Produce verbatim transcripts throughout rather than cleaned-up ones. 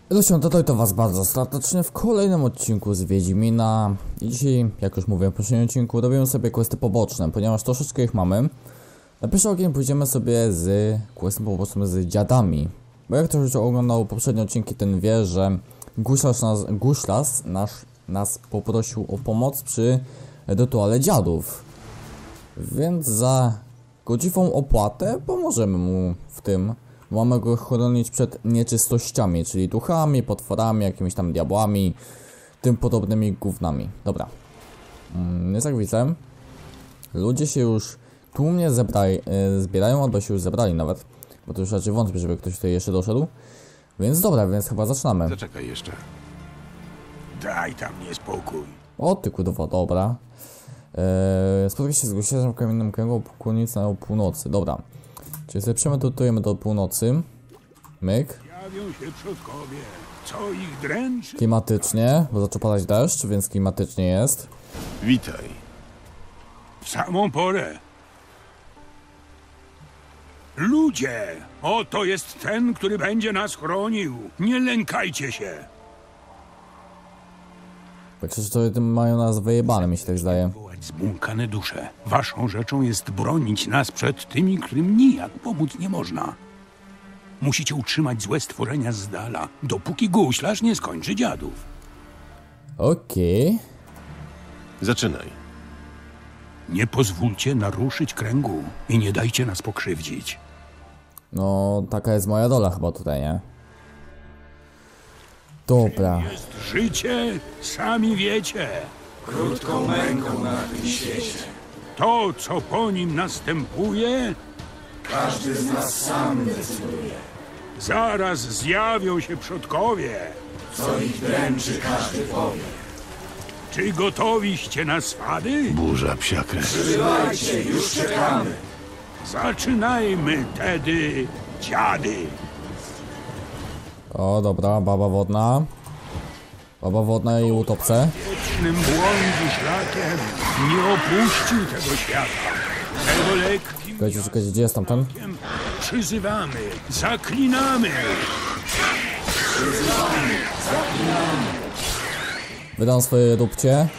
Ludziom, to to was bardzo serdecznie w kolejnym odcinku z Wiedźmina. I dzisiaj, jak już mówiłem w poprzednim odcinku, robimy sobie questy poboczne, ponieważ troszeczkę ich mamy. Na pierwszy ogień pójdziemy sobie z questem pobocznym z dziadami. Bo jak ktoś już oglądał poprzednie odcinki, ten wie, że Guślarz nas, Guślarz nasz, nas poprosił o pomoc przy rytuale dziadów. Więc za godziwą opłatę pomożemy mu w tym. Mamy go chronić przed nieczystościami, czyli duchami, potworami, jakimiś tam diabłami, tym podobnymi gównami. Dobra. Mm, jest jak widzę, ludzie się już tłumnie zebrali, yy, zbierają, albo się już zebrali nawet. Bo to już raczej wątpię, żeby ktoś tutaj jeszcze doszedł. Więc dobra, więc chyba zaczynamy. Zaczekaj jeszcze. Daj tam niespokój. O ty kurwa, dobra. Yy, spotkaj się z Guślarzem w kamiennym kręgu pokłonic na północy, dobra. Czyli sobie przemedytujemy do północy. Myk. Jawią się przodkowie. Co ich dręczy? Klimatycznie, bo zaczął padać deszcz, więc klimatycznie jest. Witaj. W samą porę. Ludzie! Oto jest ten, który będzie nas chronił. Nie lękajcie się. Tak przecież to tym mają nas wyjebane, mi się tak zdaje. Wołać zbłąkane dusze. Waszą rzeczą jest bronić nas przed tymi, którym nijak pomóc nie można. Musicie utrzymać złe stworzenia z dala, dopóki guślarz nie skończy dziadów. Okej. Zaczynaj. Nie pozwólcie naruszyć kręgu i nie dajcie nas pokrzywdzić. No, taka jest moja dola chyba tutaj, nie? Dobra. Jest życie, sami wiecie. Krótką męką na tym świecie. To, co po nim następuje, Każdy z nas sam decyduje. zaraz zjawią się przodkowie. Co ich dręczy, każdy powie. Czy gotowiście na swady? Burza psia krew. Przybywajcie, już czekamy. Zaczynajmy tedy, dziady. O, dobra, baba wodna. Baba wodna i utopce. Wiecznym błądzi szlakiem nie opuścił tego świata. Tego lekkim Czekajcie, czekajcie, gdzie jest tamten? jakiem przyzywamy, zaklinamy. Wydam swoje dupcie.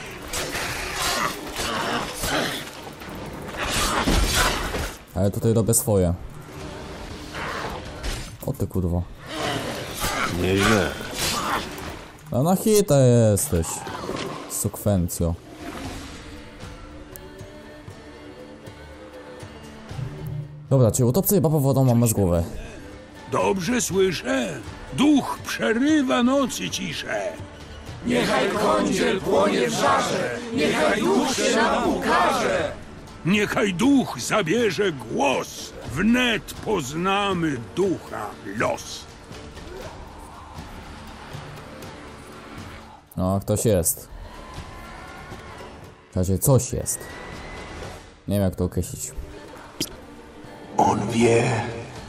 Ale tutaj robię swoje. O ty kurwa. Nieźle. No na hita jesteś. Sukwencjo. Dobra, czyli utopce i baba wodą mamy z głowy. Dobrze słyszę? Duch przerywa nocy ciszę. Niechaj kądziel płonie w żarze. Niechaj duch się nam ukaże. Niechaj duch zabierze głos. Wnet poznamy ducha los. No, ktoś jest. W razie coś jest. Nie wiem jak to określić. On wie.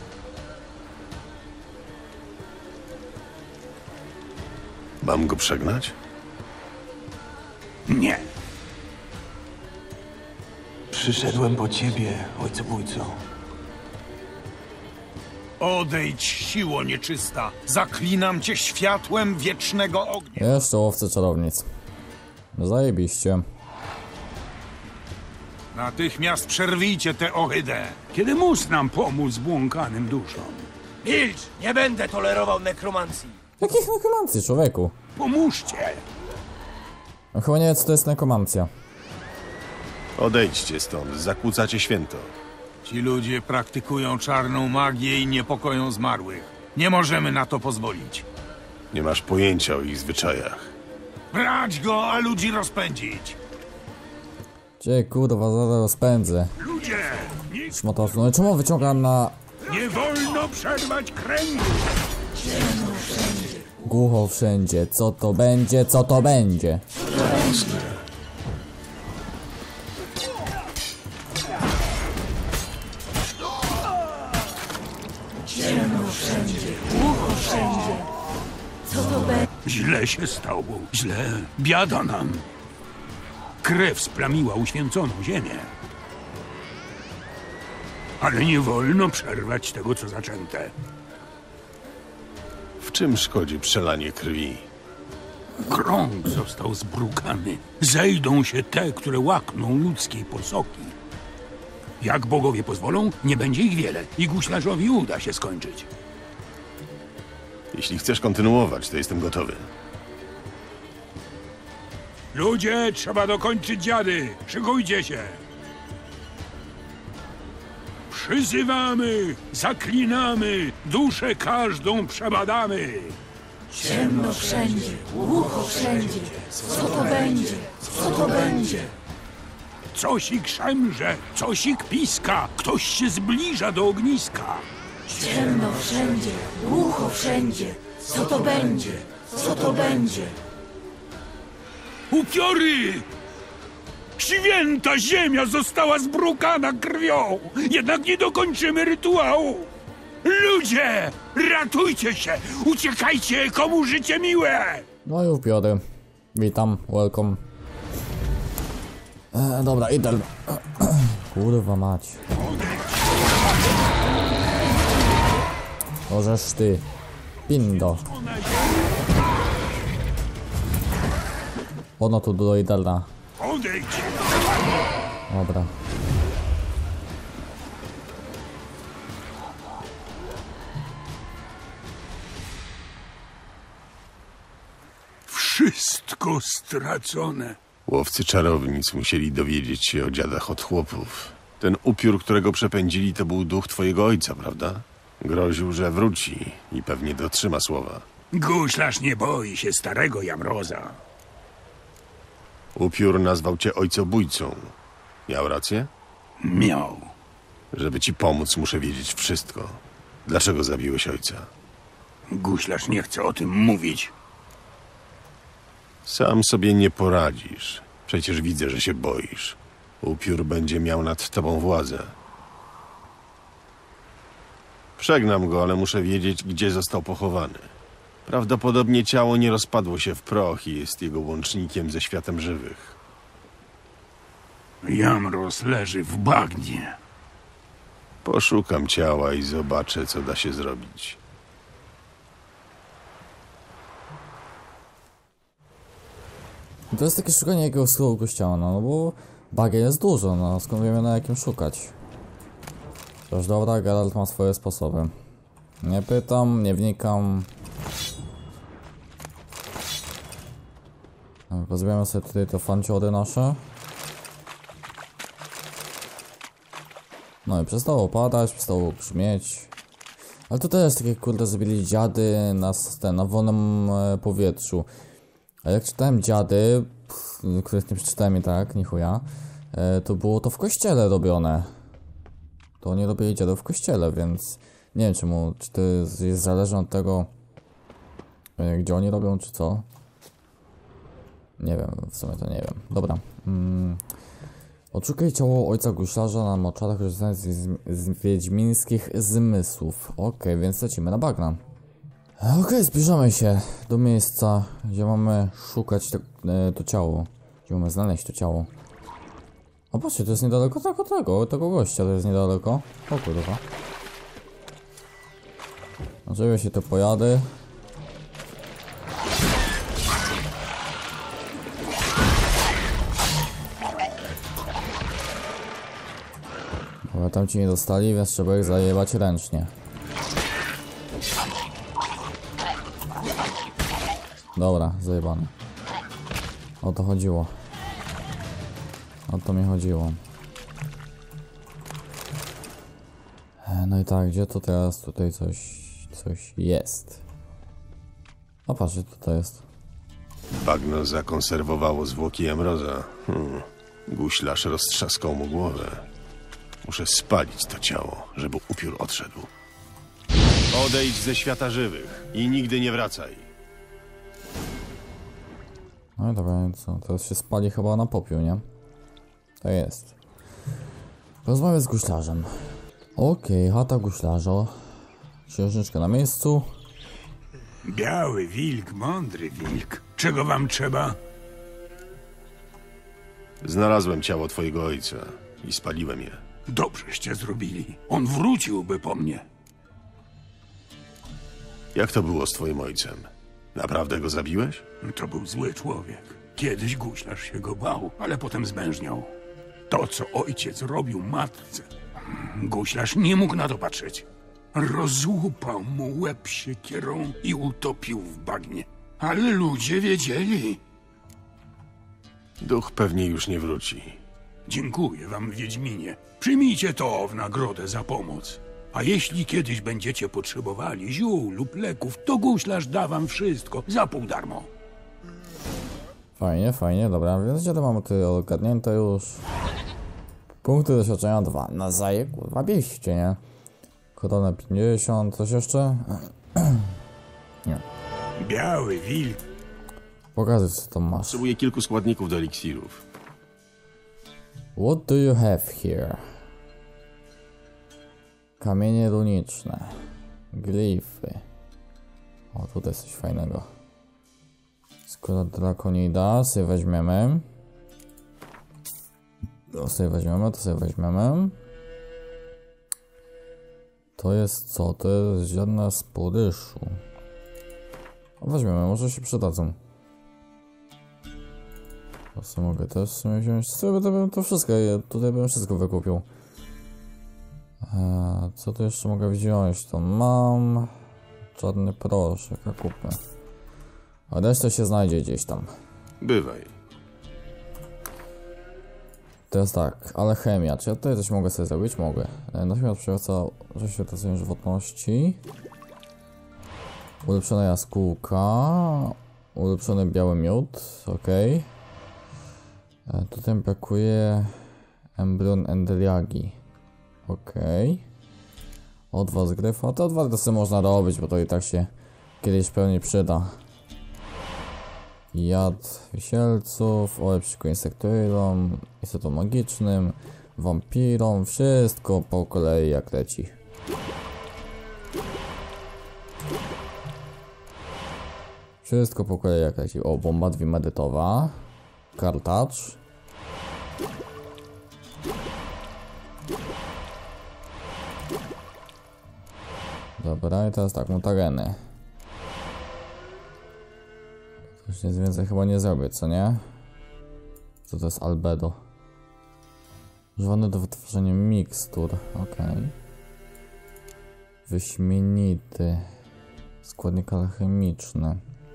Mam go przegnać? Nie. Przyszedłem po ciebie, ojcobójco. Odejdź, siło nieczysta! Zaklinam cię światłem wiecznego ognia! Jeszcze łowcy czarownic. No zajebiście. Natychmiast przerwijcie tę ohydę! Kiedy mus nam pomóc błąkanym duszom? Milcz! Nie będę tolerował nekromancji! Jakich nekromancji, człowieku? Pomóżcie! No chyba nie wiem co to jest nekromancja. Odejdźcie stąd, zakłócacie święto. Ci ludzie praktykują czarną magię i niepokoją zmarłych. Nie możemy na to pozwolić. Nie masz pojęcia o ich zwyczajach. Brać go, a ludzi rozpędzić! Gdzie kurwa, zaraz rozpędzę. Ludzie! Nie, Szmatowcu. No i czemu wyciągam na nie wolno przerwać kręgu! głucho wszędzie? Co to będzie, co to będzie? Źle się stało. Źle. Biada nam. Krew splamiła uświęconą ziemię. Ale nie wolno przerwać tego, co zaczęte. Czym szkodzi przelanie krwi? Krąg został zbrukany. Zejdą się te, które łakną ludzkiej posoki. Jak bogowie pozwolą, nie będzie ich wiele i guślarzowi uda się skończyć. Jeśli chcesz kontynuować, to jestem gotowy. Ludzie, trzeba dokończyć dziady. Szykujcie się. Przyzywamy, zaklinamy, duszę każdą przebadamy. Ciemno wszędzie, głucho wszędzie. Co to będzie? Co to będzie? Cosik szemrze, cosik piska, ktoś się zbliża do ogniska. Ciemno wszędzie, głucho wszędzie. Co to będzie? Co to będzie? Upiory! Święta ziemia została zbrukana krwią, jednak nie dokończymy rytuału. Ludzie, ratujcie się, uciekajcie, komu życie miłe! No i upiory. Witam, welcome. E, dobra, idę. Kurwa mać. Możesz ty. Pindo. Ono tu do Idalna. Odejdź! Dobra. Wszystko stracone. Łowcy czarownic musieli dowiedzieć się o dziadach od chłopów. Ten upiór, którego przepędzili, to był duch twojego ojca, prawda? Groził, że wróci i pewnie dotrzyma słowa. Guślarz nie boi się starego Jamroza. Upiór nazwał cię ojcobójcą. Miał rację? Miał. Żeby ci pomóc, muszę wiedzieć wszystko. Dlaczego zabiłeś ojca? Guślarz nie chce o tym mówić. Sam sobie nie poradzisz. Przecież widzę, że się boisz. Upiór będzie miał nad tobą władzę. Przegnam go, ale muszę wiedzieć, gdzie został pochowany. Prawdopodobnie ciało nie rozpadło się w proch i jest jego łącznikiem ze światem żywych. Jamroz leży w bagnie. Poszukam ciała i zobaczę, co da się zrobić. To jest takie szukanie jakiegoś schowku ciała, no bo bagier jest dużo, no skąd wiemy na jakim szukać. Też dobra, Geralt ma swoje sposoby. Nie pytam, nie wnikam. Pozbieramy sobie tutaj te fanciory nasze. No i przestało padać, przestało grzmieć. Ale to też takie kurde zrobili dziady na, ten, na wolnym e, powietrzu. A jak czytałem dziady, pff, których nie przeczytałem i tak, nie chuja, e, to było to w kościele robione. To oni robili dziadów w kościele, więc nie wiem czemu, czy to jest, jest zależne od tego, e, gdzie oni robią, czy co. Nie wiem, w sumie to nie wiem. Dobra. Mm. Odszukaj ciało ojca guślarza na moczarach korzystając z, z wiedźmińskich zmysłów. Okej, okay, więc lecimy na bagna. Okej, okay, zbliżamy się do miejsca, gdzie mamy szukać te, e, to ciało. Gdzie mamy znaleźć to ciało. O patrzcie, to jest niedaleko tego, tego, tego gościa, to jest niedaleko. O kurwa. Oczywiście się te pojady. Bo tam ci nie dostali, więc trzeba ich zajebać ręcznie. Dobra, zajebane. O to chodziło. O to mi chodziło. No i tak, gdzie to teraz? Tutaj coś... coś jest. O patrzcie, tutaj jest. Bagno zakonserwowało zwłoki Jamroza. Hmm. Guślarz roztrzaskał mu głowę. Muszę spalić to ciało, żeby upiór odszedł. Odejdź ze świata żywych i nigdy nie wracaj. No i dobra, co? Teraz się spali chyba na popiół, nie? To jest. Rozmawiam z guślarzem. Okej, okay, chata guślarza. Księżniczka na miejscu. Biały wilk, mądry wilk. Czego wam trzeba? Znalazłem ciało twojego ojca i spaliłem je. Dobrzeście zrobili. On wróciłby po mnie. Jak to było z twoim ojcem? Naprawdę go zabiłeś? To był zły człowiek. Kiedyś guślarz się go bał, ale potem zmężniał. To, co ojciec robił matce, guślarz nie mógł na to patrzeć. Rozłupał mu łeb siekierą i utopił w bagnie. Ale ludzie wiedzieli. Duch pewnie już nie wróci. Dziękuję wam, Wiedźminie. Przyjmijcie to w nagrodę za pomoc. A jeśli kiedyś będziecie potrzebowali ziół lub leków, to guślarz da wam wszystko za pół darmo. Fajnie, fajnie, dobra, więc gdzie to mamy tutaj ogarnięte już. Punkty doświadczenia dwa. Na zaje, kurwa, bieście, nie? Korona pięćdziesiąt, coś jeszcze? Nie. Biały wilk. Pokażę, co tam masz. Potrzebuję kilku składników do eliksirów. What do you have here? Kamienie runiczne. Glify. O, tutaj coś fajnego. Skoro drakonida sobie weźmiemy. To sobie weźmiemy, to sobie weźmiemy. To jest co? To jest ziarna sporyszu. Weźmiemy, może się przydadzą. To sobie mogę też sobie wziąć. Sobie to bym to wszystko, ja tutaj bym wszystko wykupił. Eee, co tu jeszcze mogę wziąć? To mam czarny proszek, a kupmy. A reszta się znajdzie gdzieś tam. Bywaj. Teraz tak, alchemia. Czy ja tutaj coś mogę sobie zrobić? Mogę. E, Natomiast przywraca świetlecenie żywotności. Ulepszona jaskółka. Ulepszony biały miód. Ok. E, tutaj brakuje embrion endeliagi. Ok. Odwa z gryfa. To odwa to sobie można robić, bo to i tak się kiedyś pewnie przyda. Jad wisielców, olej przeciwko insektoidom, istotom magicznym, wampirom, wszystko po kolei jak leci. Wszystko po kolei jak leci. O, bomba dwie medytowa. Kartacz. Dobra, i teraz tak, mutageny. Już nic więcej chyba nie zrobię, co nie? Co to jest albedo? Używany do wytworzenia mikstur, ok. Wyśmienity. Składnik alchemiczny.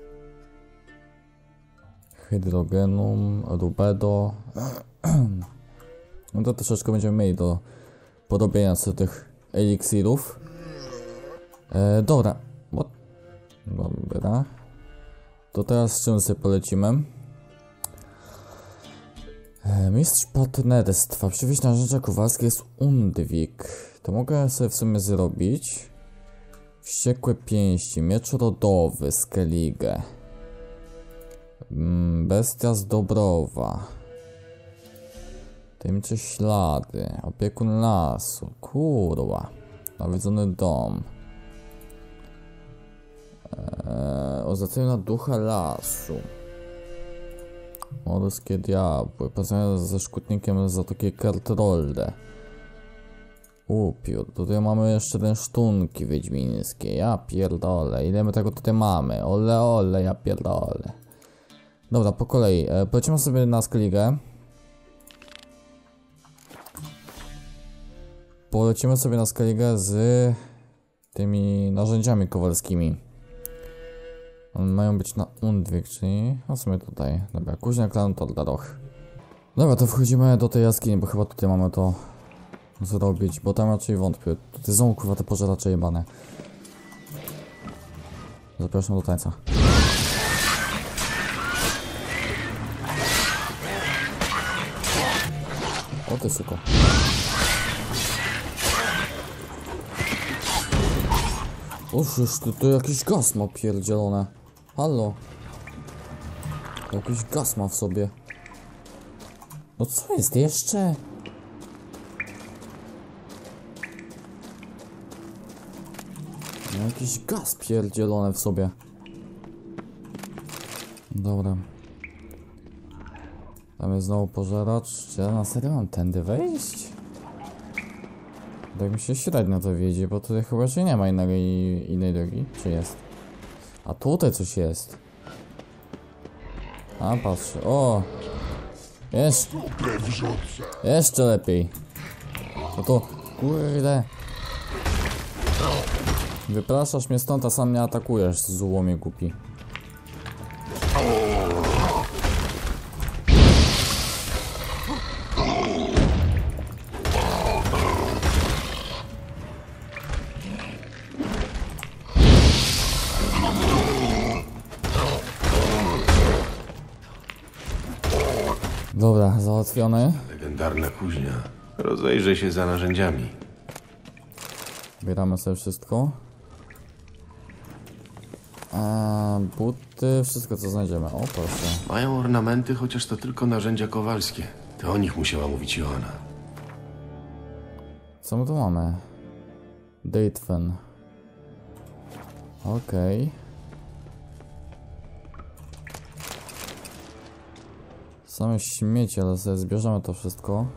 Hydrogenum, rubedo. No to troszeczkę będziemy mieli do porobienia sobie tych eliksirów. E, dobra. What? Dobra. To teraz z czym sobie polecimy? E, mistrz partnerstwa. Przywieźć narzędzia kowalskie jest Undwik. To mogę sobie w sumie zrobić. Wściekłe pięści. Miecz rodowy. Skellige. Mm, bestia z Dobrowa. Tajemnicze ślady. Opiekun lasu. Kurwa. Nawiedzony dom. Eee, Ozacenia ducha lasu. Morskie diabły. Poznania ze szkutnikiem z zatoki Kertrolde. Upiór. Tutaj mamy jeszcze ten sztunki wiedźmińskie. Ja pierdolę. Ile my tego tutaj mamy? Ole, ole, ja pierdolę. Dobra, po kolei. E, polecimy sobie na Skellige. Polecimy sobie na Skellige z tymi narzędziami kowalskimi. One mają być na Undwik, czyli w sumie tutaj. Dobra, Kuźnia Klan Tordaroch. Dobra, to wchodzimy do tej jaskini, bo chyba tutaj mamy to zrobić, bo tam raczej wątpię. Tutaj są kurwa te pożeracze jebane. Zapraszam do tańca. O ty suko. Oż to, to jakiś gaz ma pierdzielone. Halo. Jakiś gaz ma w sobie. No co jest jeszcze? No jakiś gaz pierdzielone w sobie. Dobra. Tam jest znowu pożeracz. Czy ja na serio mam tędy wejść? Tak mi się średnio to wiedzie, bo tutaj chyba się nie ma innej, innej drogi. Czy jest? A tutaj coś jest. A patrz, o! Jeszcze, jeszcze lepiej. No to, kurde. Wypraszasz mnie stąd, a sam mnie atakujesz, złomie głupi. Dobra, załatwiony. Legendarna kuźnia. Rozejrzę się za narzędziami. Bieramy sobie wszystko. Eee, buty, wszystko co znajdziemy. O, proszę. Mają ornamenty, chociaż to tylko narzędzia kowalskie. To o nich musiała mówić Joanna. Co my tu mamy? Datefen. Okej. Okay. Same śmieci, ale sobie zbierzemy to wszystko.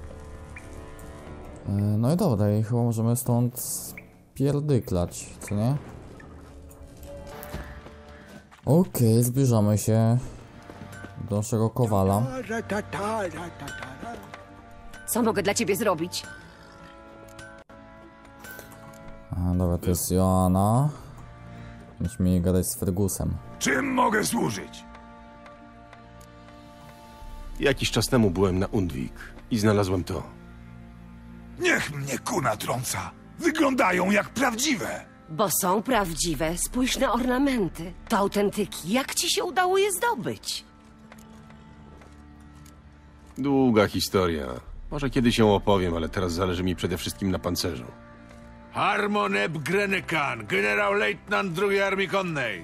Yy, no i dobra, i chyba możemy stąd spierdyklać, co nie? Okej, okay, zbliżamy się do naszego kowala. Co mogę dla ciebie zrobić? A, dobra, to jest Joanna. Musimy jej gadać z Fergusem. Czym mogę służyć? Jakiś czas temu byłem na Undvik i znalazłem to. Niech mnie kuna trąca. Wyglądają jak prawdziwe. Bo są prawdziwe. Spójrz na ornamenty. To autentyki. Jak ci się udało je zdobyć? Długa historia. Może kiedyś ją opowiem, ale teraz zależy mi przede wszystkim na pancerzu. Harmon Eb Grenekan, generał-lejtnant drugiej Armii Konnej.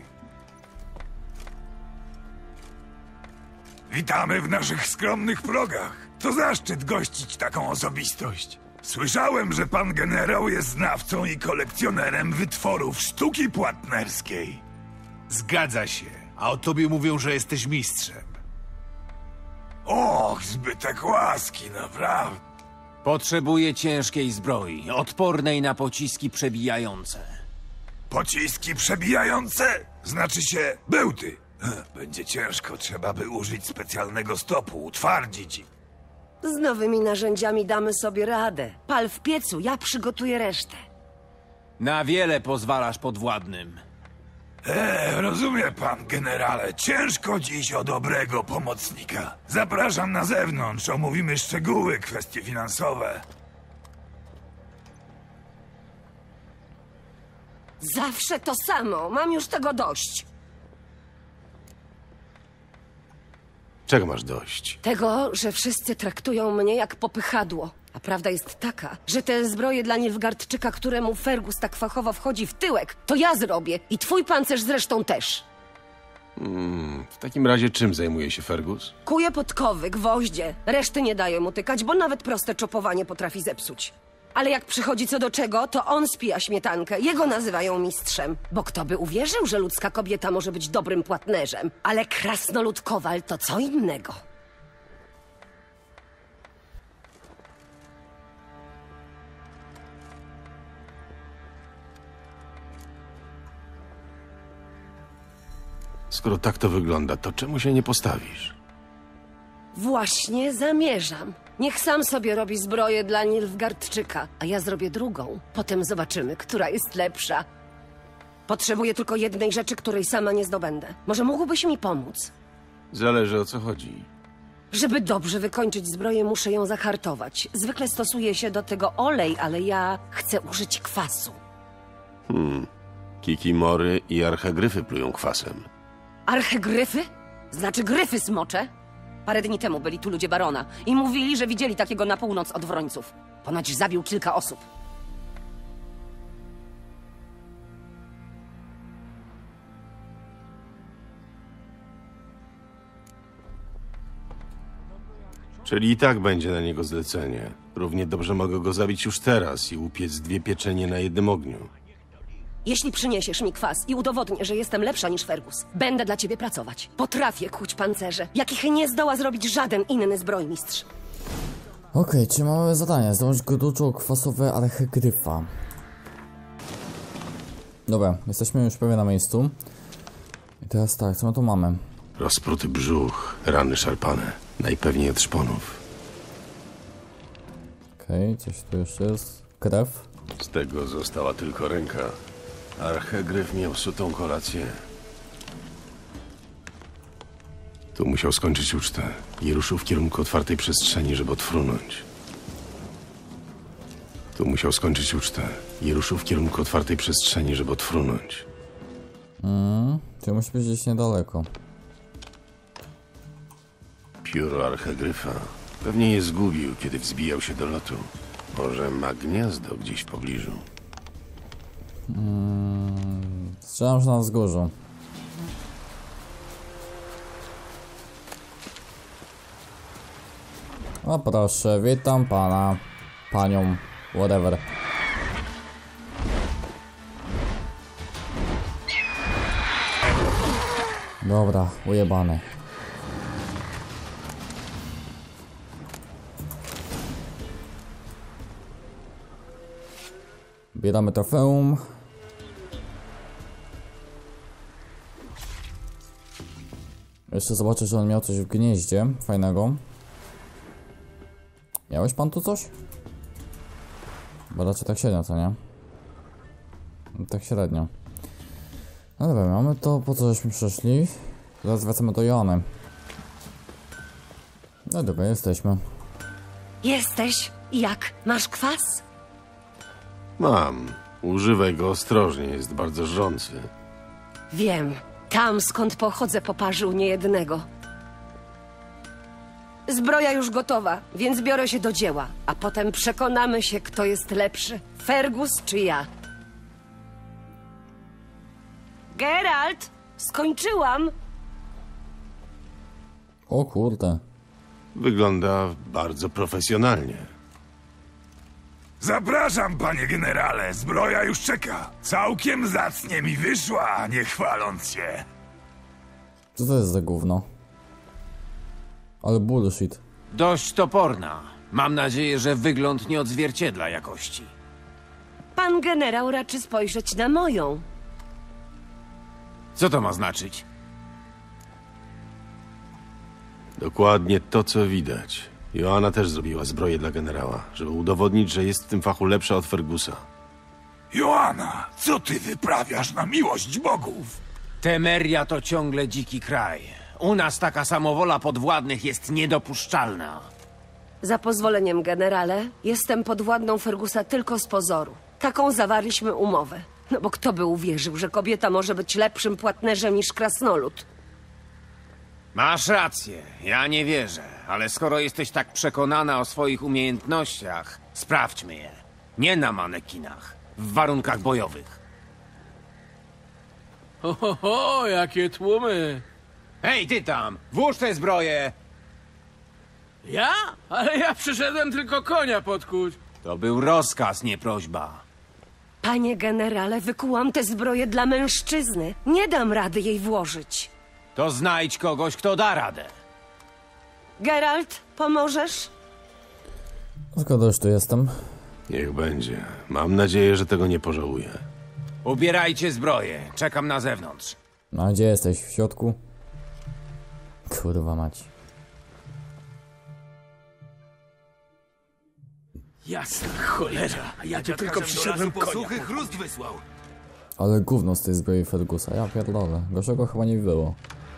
Witamy w naszych skromnych progach. To zaszczyt gościć taką osobistość. Słyszałem, że pan generał jest znawcą i kolekcjonerem wytworów sztuki płatnerskiej. Zgadza się, a o tobie mówią, że jesteś mistrzem. Och, zbytek łaski, naprawdę. Potrzebuję ciężkiej zbroi, odpornej na pociski przebijające. Pociski przebijające? Znaczy się bełty. Będzie ciężko, trzeba by użyć specjalnego stopu, utwardzić. Z nowymi narzędziami damy sobie radę. Pal w piecu, ja przygotuję resztę. Na wiele pozwalasz podwładnym. E, rozumie pan, generale, ciężko dziś o dobrego pomocnika. Zapraszam na zewnątrz, omówimy szczegóły, kwestie finansowe. Zawsze to samo, mam już tego dość. Czego masz dość? Tego, że wszyscy traktują mnie jak popychadło. A prawda jest taka, że te zbroje dla Nilfgaardczyka, któremu Fergus tak fachowo wchodzi w tyłek, to ja zrobię i twój pancerz zresztą też. Hmm, w takim razie czym zajmuje się Fergus? Kuje podkowy, gwoździe. Reszty nie daje mu tykać, bo nawet proste czopowanie potrafi zepsuć. Ale jak przychodzi co do czego, to on spija śmietankę. Jego nazywają mistrzem. Bo kto by uwierzył, że ludzka kobieta może być dobrym płatnerzem? Ale krasnolud kowal to co innego. Skoro tak to wygląda, to czemu się nie postawisz? Właśnie zamierzam. Niech sam sobie robi zbroję dla Nilfgaardczyka, a ja zrobię drugą. Potem zobaczymy, która jest lepsza. Potrzebuję tylko jednej rzeczy, której sama nie zdobędę. Może mógłbyś mi pomóc? Zależy o co chodzi. Żeby dobrze wykończyć zbroję, muszę ją zahartować. Zwykle stosuje się do tego olej, ale ja chcę użyć kwasu. Hmm. Kikimory i archegryfy plują kwasem. Archegryfy? Znaczy gryfy smocze? Parę dni temu byli tu ludzie barona i mówili, że widzieli takiego na północ od Wrońców. Ponoć zabił kilka osób. Czyli i tak będzie na niego zlecenie. Równie dobrze mogę go zabić już teraz i upiec dwie pieczenie na jednym ogniu. Jeśli przyniesiesz mi kwas i udowodnię, że jestem lepsza niż Fergus, będę dla ciebie pracować. Potrafię kuć pancerze, jakich nie zdoła zrobić żaden inny zbrojmistrz. Okej, okay, czy mamy zadanie? Zdążyć gruczoł kwasowe archegryfa. Dobra, jesteśmy już prawie na miejscu. I teraz tak, co my tu mamy? Rozpruty brzuch, rany szarpane. Najpewniej od szponów. Okej, okay, coś tu jeszcze jest. Krew. Z tego została tylko ręka. Archegryf miał sutą kolację. Tu musiał skończyć ucztę i ruszył w kierunku otwartej przestrzeni, żeby odfrunąć. Tu musiał skończyć ucztę i ruszył w kierunku otwartej przestrzeni, żeby odfrunąć. Mm, to musi być gdzieś niedaleko. Pióro archegryfa. Pewnie je zgubił, kiedy wzbijał się do lotu. Może ma gniazdo gdzieś w pobliżu. Mm, strzelam, że na wzgórzu. O proszę, witam pana, panią, whatever. Dobra, ujebany. Bieramy trofeum. Jeszcze zobaczę, że on miał coś w gnieździe fajnego. Miałeś pan tu coś? Bo raczej tak średnio, co nie? Tak średnio. No dobra, mamy to, po co żeśmy przeszli. Teraz wracamy do Joanny. No dobra, jesteśmy. Jesteś? Jak? Masz kwas? Mam. Używaj go ostrożnie, jest bardzo żrący. Wiem. Tam, skąd pochodzę, poparzył niejednego. Zbroja już gotowa, więc biorę się do dzieła, a potem przekonamy się, kto jest lepszy. Fergus czy ja? Geralt! Skończyłam! O kurde. Wygląda bardzo profesjonalnie. Zapraszam, panie generale, zbroja już czeka. Całkiem zacnie mi wyszła, nie chwaląc się. Co to jest za gówno? Ale bullshit. Dość toporna. Mam nadzieję, że wygląd nie odzwierciedla jakości. Pan generał raczy spojrzeć na moją. Co to ma znaczyć? Dokładnie to, co widać. Joanna też zrobiła zbroję dla generała, żeby udowodnić, że jest w tym fachu lepsza od Fergusa. Joanna, co ty wyprawiasz na miłość bogów? Temeria to ciągle dziki kraj. U nas taka samowola podwładnych jest niedopuszczalna. Za pozwoleniem, generale, jestem podwładną Fergusa tylko z pozoru. Taką zawarliśmy umowę. No bo kto by uwierzył, że kobieta może być lepszym płatnerzem niż krasnolud? Masz rację, ja nie wierzę, ale skoro jesteś tak przekonana o swoich umiejętnościach, sprawdźmy je. Nie na manekinach, w warunkach bojowych. Ho, ho, ho, jakie tłumy! Hej, ty tam, włóż tę zbroję! Ja? Ale ja przyszedłem tylko konia podkuć. To był rozkaz, nie prośba. Panie generale, wykułam tę zbroję dla mężczyzny. Nie dam rady jej włożyć. To znajdź kogoś, kto da radę. Geralt, pomożesz? Zgoda, już tu jestem. Niech będzie. Mam nadzieję, że tego nie pożałuję. Ubierajcie zbroję, czekam na zewnątrz. No a gdzie jesteś? W środku? Kurwa mać. Jasna cholera, ja tu tylko przyszedłem konia. chrust wysłał. Ale gówno z tej zbroi Fergusa, ja pierdolę. Gorszego chyba nie było.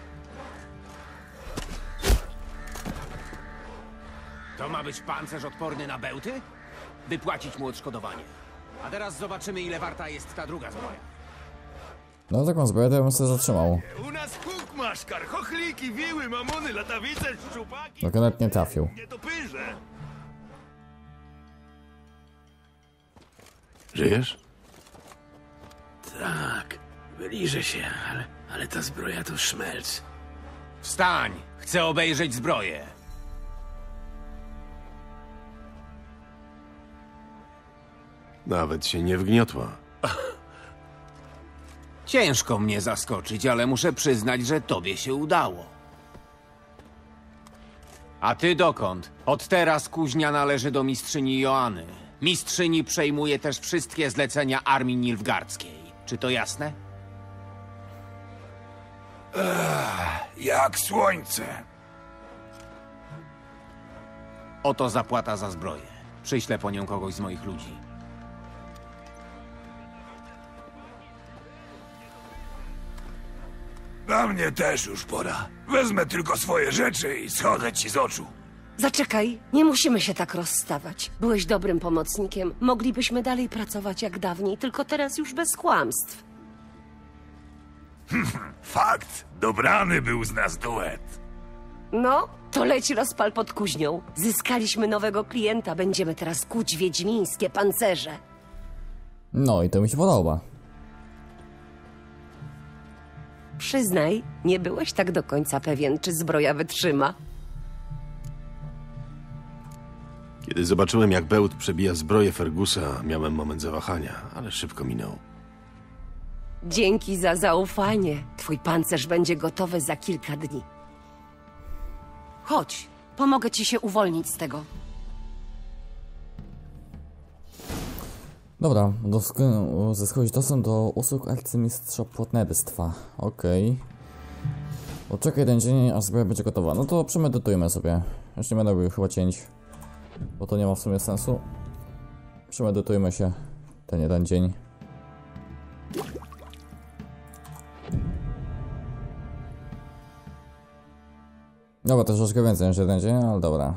To ma być pancerz odporny na bełty? Wypłacić mu odszkodowanie. A teraz zobaczymy, ile warta jest ta druga zbroja. No taką zbroję to ja bym sobie zatrzymał. U nas huk maszkar, chochliki, wiły, mamony, latawice, szczupaki. No nawet nie trafił. Nie topyrze. Żyjesz? Tak, wyliżę się, ale, ale ta zbroja to szmelc. Wstań! Chcę obejrzeć zbroję. Nawet się nie wgniotła. Ciężko mnie zaskoczyć, ale muszę przyznać, że tobie się udało. A ty dokąd? Od teraz kuźnia należy do mistrzyni Joanny. Mistrzyni przejmuje też wszystkie zlecenia armii nilfgaardzkiej. Czy to jasne? Ech, jak słońce. Oto zapłata za zbroję. Przyślę po nią kogoś z moich ludzi. Na mnie też już pora. Wezmę tylko swoje rzeczy i schodzę ci z oczu. Zaczekaj, nie musimy się tak rozstawać. Byłeś dobrym pomocnikiem. Moglibyśmy dalej pracować jak dawniej, tylko teraz już bez kłamstw. Fakt, dobrany był z nas duet. No, to leć rozpal pod kuźnią. Zyskaliśmy nowego klienta, będziemy teraz kuć wiedźmińskie pancerze. No i to mi się podoba. Przyznaj, nie byłeś tak do końca pewien, czy zbroja wytrzyma. Kiedy zobaczyłem, jak bełt przebija zbroję Fergusa, miałem moment zawahania, ale szybko minął. Dzięki za zaufanie. Twój pancerz będzie gotowy za kilka dni. Chodź, pomogę ci się uwolnić z tego. Dobra, zyskałeś dostęp do usług arcymistrza płatnerstwa. Okej. Okay. Poczekaj jeden dzień, aż zbroja będzie gotowa. No to przemedytujmy sobie. Już nie będę robił chyba cięć, bo to nie ma w sumie sensu. Przemedytujmy się ten jeden dzień. Dobra, to troszeczkę więcej niż jeden dzień, ale dobra.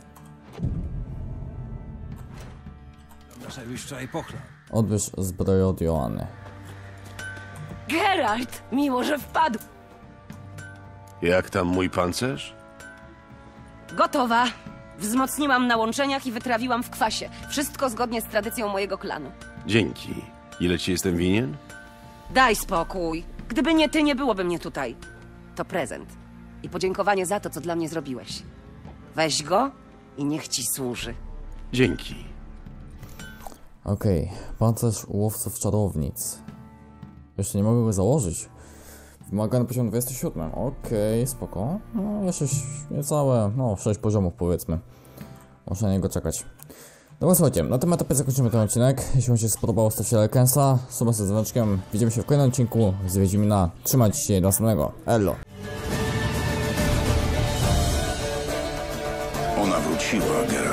Odbierz zbroję od Joanny. Geralt, miło, że wpadł. Jak tam mój pancerz? Gotowa. Wzmocniłam na łączeniach i wytrawiłam w kwasie. Wszystko zgodnie z tradycją mojego klanu. Dzięki. Ile ci jestem winien? Daj spokój. Gdyby nie ty, nie byłoby mnie tutaj. To prezent. I podziękowanie za to, co dla mnie zrobiłeś. Weź go i niech ci służy. Dzięki. Okej, okay. Pancerz łowców czarownic. Jeszcze nie mogę go założyć. Wymagany poziom dwudziesty siódmy. Okej, okay, spoko. No, jeszcze niecałe, no, sześć poziomów powiedzmy. Muszę na niego czekać. Dobra, słuchajcie, na tym etapie zakończymy ten odcinek. Jeśli wam się spodobało, stawcie lajka, suba z dzwoneczkiem. Widzimy się w kolejnym odcinku z Wiedźmina. Trzymajcie się, do następnego. Elo. Ona wróciła, Geralt.